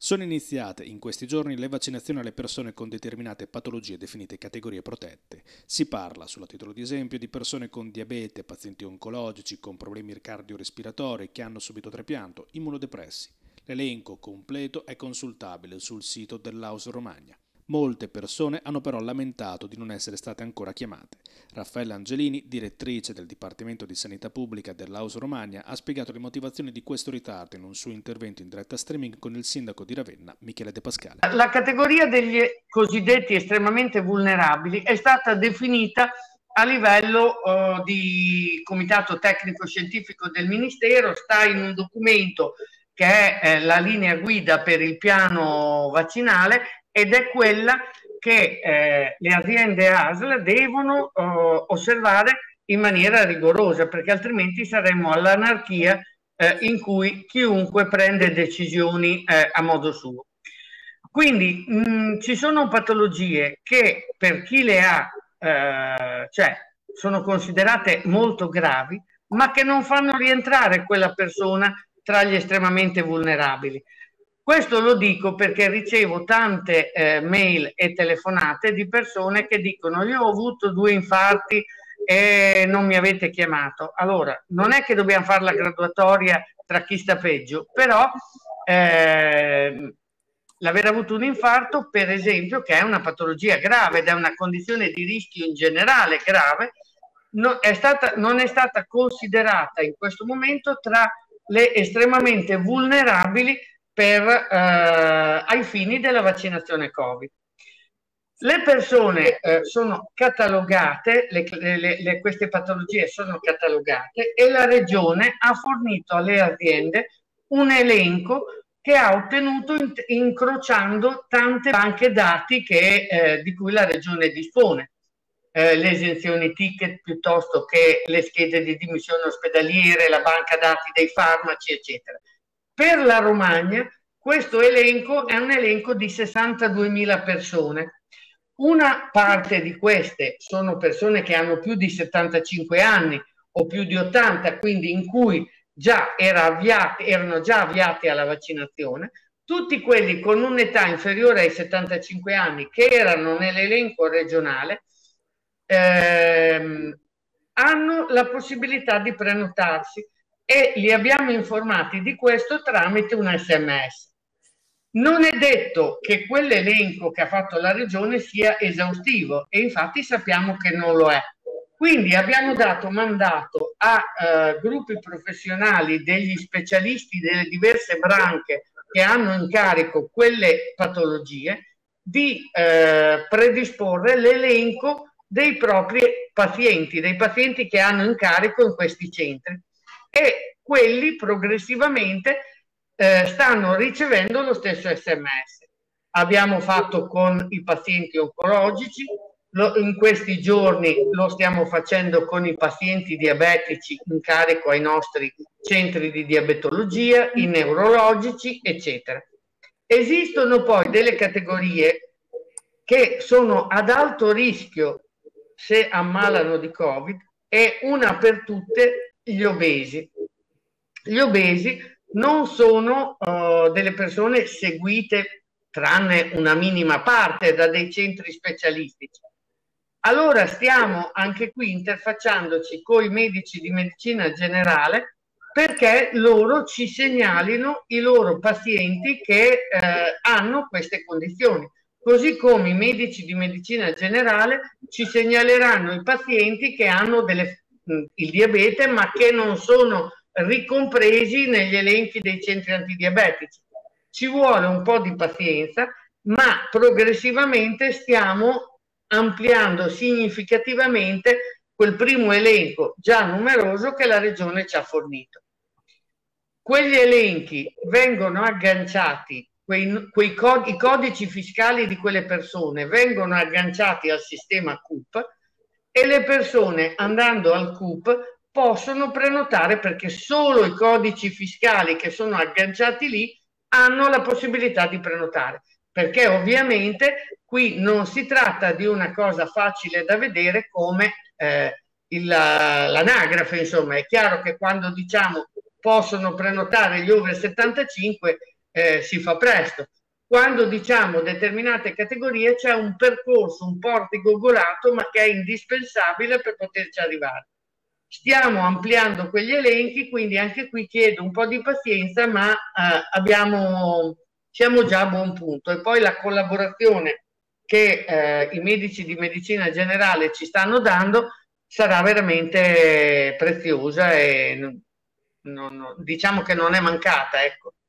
Sono iniziate in questi giorni le vaccinazioni alle persone con determinate patologie definite categorie protette. Si parla, solo a titolo di esempio, di persone con diabete, pazienti oncologici, con problemi cardiorespiratori che hanno subito trapianto, immunodepressi. L'elenco completo è consultabile sul sito dell'Aus Romagna. Molte persone hanno però lamentato di non essere state ancora chiamate. Raffaella Angelini, direttrice del Dipartimento di Sanità Pubblica dell'Aus Romagna, ha spiegato le motivazioni di questo ritardo in un suo intervento in diretta streaming con il sindaco di Ravenna, Michele De Pascale. La categoria degli cosiddetti estremamente vulnerabili è stata definita a livello di comitato tecnico scientifico del Ministero, sta in un documento che è la linea guida per il piano vaccinale ed è quella che le aziende ASL devono osservare in maniera rigorosa, perché altrimenti saremmo all'anarchia in cui chiunque prende decisioni a modo suo. Quindi ci sono patologie che per chi le ha, cioè sono considerate molto gravi, ma che non fanno rientrare quella persona tra gli estremamente vulnerabili. Questo lo dico perché ricevo tante mail e telefonate di persone che dicono: io ho avuto 2 infarti e non mi avete chiamato. Allora, non è che dobbiamo fare la graduatoria tra chi sta peggio, però l'aver avuto un infarto, per esempio, che è una patologia grave ed è una condizione di rischio in generale grave, non è stata considerata in questo momento tra le estremamente vulnerabili ai fini della vaccinazione Covid. Le persone sono catalogate, queste patologie sono catalogate e la Regione ha fornito alle aziende un elenco che ha ottenuto incrociando tante banche dati di cui la Regione dispone. Le esenzioni ticket piuttosto che le schede di dimissione ospedaliere, la banca dati dei farmaci, eccetera. Per la Romagna questo elenco è un elenco di 62.000 persone. Una parte di queste sono persone che hanno più di 75 anni o più di 80, quindi in cui erano già avviati alla vaccinazione. Tutti quelli con un'età inferiore ai 75 anni che erano nell'elenco regionale hanno la possibilità di prenotarsi e li abbiamo informati di questo tramite un SMS. Non è detto che quell'elenco che ha fatto la Regione sia esaustivo e infatti sappiamo che non lo è. Quindi abbiamo dato mandato a gruppi professionali degli specialisti delle diverse branche che hanno in carico quelle patologie di predisporre l'elenco dei propri pazienti, dei pazienti che hanno in carico in questi centri, e quelli progressivamente stanno ricevendo lo stesso SMS. Abbiamo fatto con i pazienti oncologici, in questi giorni lo stiamo facendo con i pazienti diabetici in carico ai nostri centri di diabetologia, i neurologici, eccetera. Esistono poi delle categorie che sono ad alto rischio se ammalano di Covid e una per tutte gli obesi. Gli obesi non sono delle persone seguite, tranne una minima parte, da dei centri specialistici. Allora stiamo anche qui interfacciandoci con i medici di medicina generale perché loro ci segnalino i loro pazienti che hanno queste condizioni, così come i medici di medicina generale ci segnaleranno i pazienti che hanno il diabete ma che non sono ricompresi negli elenchi dei centri antidiabetici. Ci vuole un po' di pazienza, ma progressivamente stiamo ampliando significativamente quel primo elenco già numeroso che la Regione ci ha fornito. Quegli elenchi vengono agganciati, i codici fiscali di quelle persone vengono agganciati al sistema CUP e le persone andando al CUP possono prenotare, perché solo i codici fiscali che sono agganciati lì hanno la possibilità di prenotare, perché ovviamente qui non si tratta di una cosa facile da vedere come l'anagrafe. Insomma, è chiaro che quando diciamo possono prenotare gli over 75 si fa presto. Quando diciamo determinate categorie c'è un percorso, un portico golato, ma che è indispensabile per poterci arrivare. Stiamo ampliando quegli elenchi, quindi anche qui chiedo un po' di pazienza, ma siamo già a buon punto. E poi la collaborazione che i medici di medicina generale ci stanno dando sarà veramente preziosa e diciamo che non è mancata, ecco.